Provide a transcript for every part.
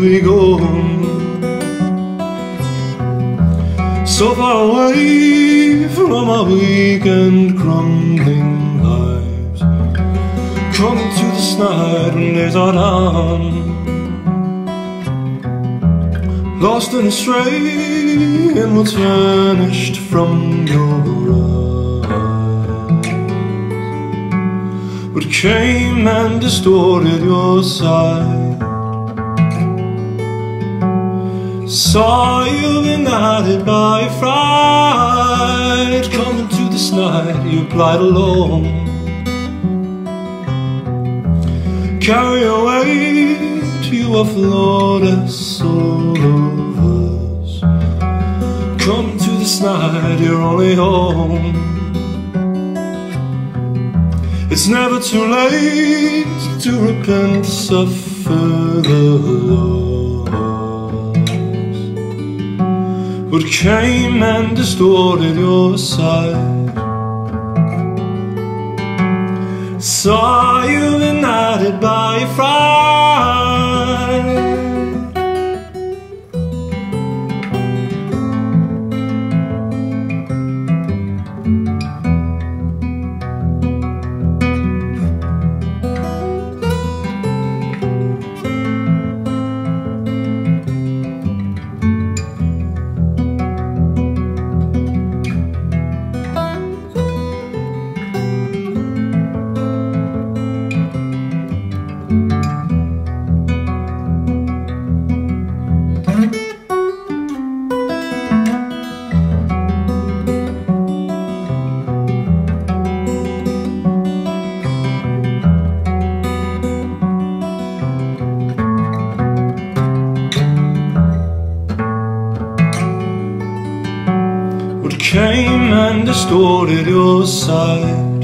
we go? So far away from our weak and crumbling lives, coming to this night when days are done, lost and astray in what's vanished from your eyes. What came and distorted your sight? Saw you benighted by fright, coming to this night, you plight alone. Carry away to you a flawed soul of us. Coming to this night, your only home. It's never too late to repent, suffer the loss. What came and distorted your sight? Saw you benighted by fright. What came and distorted your sight?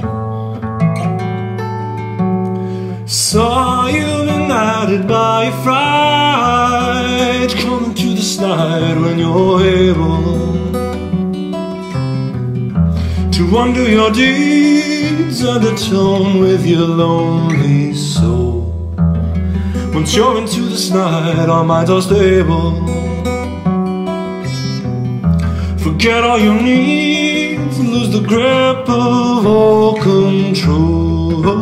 Saw you benighted by fright, coming to this night when you're able to undo your deeds and atone with your lonely soul. Once you're into this night, our minds are stable. Forget all your needs and lose the grip of all control.